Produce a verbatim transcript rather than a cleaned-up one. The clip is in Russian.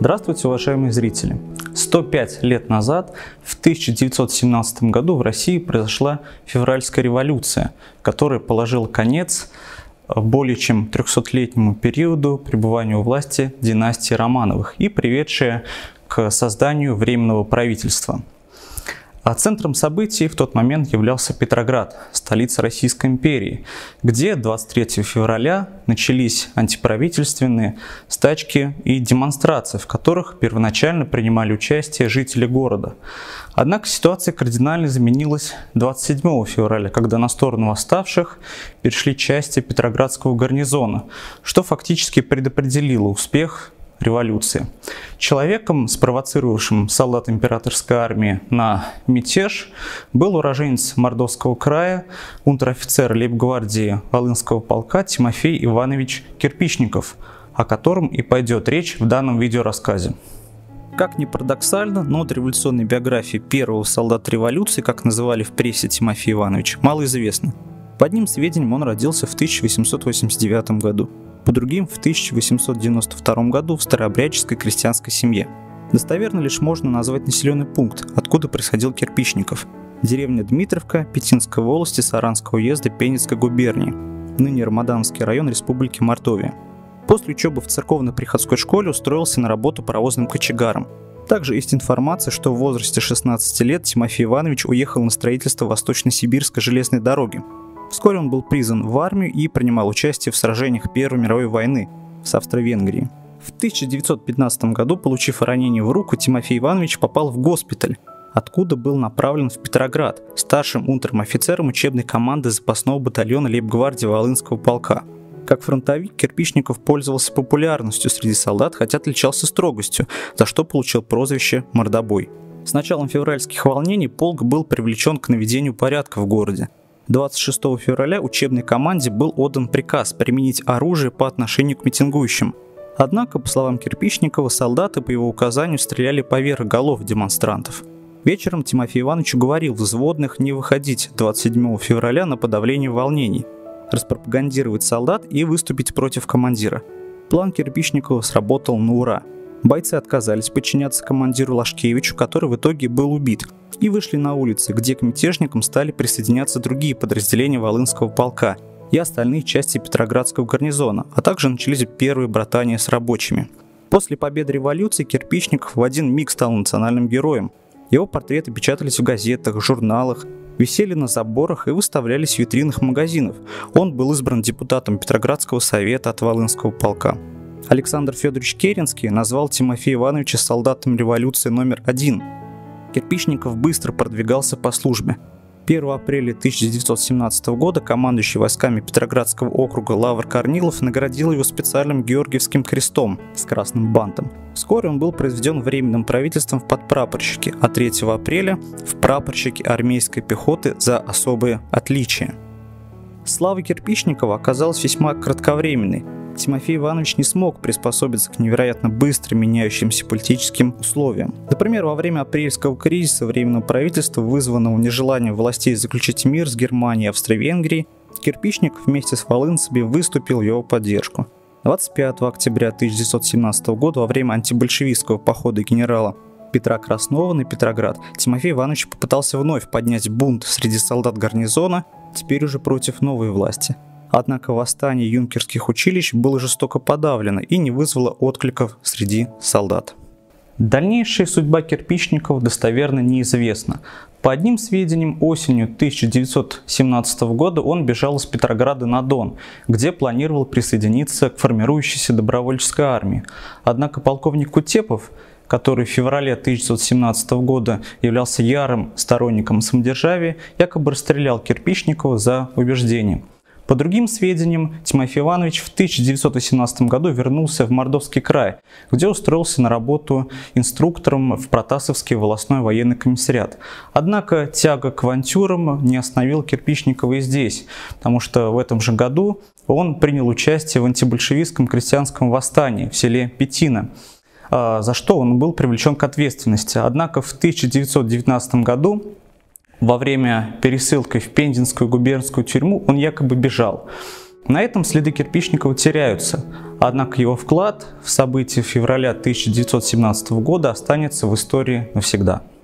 Здравствуйте, уважаемые зрители! сто пять лет назад, в тысяча девятьсот семнадцатом году, в России произошла февральская революция, которая положила конец более чем трехсотлетнему периоду пребывания у власти династии Романовых и приведшая к созданию Временного правительства. А центром событий в тот момент являлся Петроград, столица Российской империи, где двадцать третьего февраля начались антиправительственные стачки и демонстрации, в которых первоначально принимали участие жители города. Однако ситуация кардинально изменилась двадцать седьмого февраля, когда на сторону восставших перешли части Петроградского гарнизона, что фактически предопределило успех революции. Человеком, спровоцировавшим солдат императорской армии на мятеж, был уроженец Мордовского края, унтер-офицер лейб-гвардии Волынского полка Тимофей Иванович Кирпичников, о котором и пойдет речь в данном видеорассказе. Как ни парадоксально, но от революционной биографии первого солдата революции, как называли в прессе Тимофея Ивановича, мало известно. По одним сведениям, он родился в тысяча восемьсот восемьдесят девятом году. По другим, в тысяча восемьсот девяносто втором году в старообрядческой крестьянской семье. Достоверно лишь можно назвать населенный пункт, откуда происходил Кирпичников. Деревня Дмитровка Пятинской волости Саранского уезда Пензенской губернии, ныне Рамаданский район Республики Мордовия. После учебы в церковно-приходской школе устроился на работу паровозным кочегаром. Также есть информация, что в возрасте шестнадцати лет Тимофей Иванович уехал на строительство Восточно-Сибирской железной дороги. Вскоре он был призван в армию и принимал участие в сражениях Первой мировой войны с Австро-Венгрией. В тысяча девятьсот пятнадцатом году, получив ранение в руку, Тимофей Иванович попал в госпиталь, откуда был направлен в Петроград старшим унтером-офицером учебной команды запасного батальона лейб-гвардии Волынского полка. Как фронтовик, Кирпичников пользовался популярностью среди солдат, хотя отличался строгостью, за что получил прозвище «Мордобой». С началом февральских волнений полк был привлечен к наведению порядка в городе. двадцать шестого февраля учебной команде был отдан приказ применить оружие по отношению к митингующим. Однако, по словам Кирпичникова, солдаты по его указанию стреляли поверх голов демонстрантов. Вечером Тимофей Иванович уговорил взводных не выходить двадцать седьмого февраля на подавление волнений, распропагандировать солдат и выступить против командира. План Кирпичникова сработал на ура. Бойцы отказались подчиняться командиру Лашкевичу, который в итоге был убит, и вышли на улицы, где к мятежникам стали присоединяться другие подразделения Волынского полка и остальные части Петроградского гарнизона, а также начались первые братания с рабочими. После победы революции Кирпичников в один миг стал национальным героем. Его портреты печатались в газетах, журналах, висели на заборах и выставлялись в витринах магазинов. Он был избран депутатом Петроградского совета от Волынского полка. Александр Федорович Керенский назвал Тимофея Ивановича солдатом революции номер один. Кирпичников быстро продвигался по службе. первого апреля тысяча девятьсот семнадцатого года командующий войсками Петроградского округа Лавр Корнилов наградил его специальным Георгиевским крестом с красным бантом. Вскоре он был произведен Временным правительством в подпрапорщики, а третьего апреля в прапорщики армейской пехоты за особые отличия. Слава Кирпичникова оказалась весьма кратковременной. Тимофей Иванович не смог приспособиться к невероятно быстро меняющимся политическим условиям. Например, во время апрельского кризиса Временного правительства, вызванного нежеланием властей заключить мир с Германией и Австро-Венгрией, Кирпичников вместе с волынцами выступил в его поддержку. двадцать пятого октября тысяча девятьсот семнадцатого года, во время антибольшевистского похода генерала Петра Краснова на Петроград, Тимофей Иванович попытался вновь поднять бунт среди солдат гарнизона, теперь уже против новой власти. Однако восстание юнкерских училищ было жестоко подавлено и не вызвало откликов среди солдат. Дальнейшая судьба Кирпичникова достоверно неизвестна. По одним сведениям, осенью тысяча девятьсот семнадцатого года он бежал из Петрограда на Дон, где планировал присоединиться к формирующейся добровольческой армии. Однако полковник Кутепов, который в феврале тысяча девятьсот семнадцатого года являлся ярым сторонником самодержавия, якобы расстрелял Кирпичникова за убеждение. По другим сведениям, Тимофей Иванович в тысяча девятьсот восемнадцатом году вернулся в Мордовский край, где устроился на работу инструктором в Протасовский волостной военный комиссариат. Однако тяга к авантюрам не остановила Кирпичникова и здесь, потому что в этом же году он принял участие в антибольшевистском крестьянском восстании в селе Петино, за что он был привлечен к ответственности. Однако в тысяча девятьсот девятнадцатом году во время пересылки в Пензенскую губернскую тюрьму он якобы бежал. На этом следы Кирпичникова теряются, однако его вклад в события февраля тысяча девятьсот семнадцатого года останется в истории навсегда.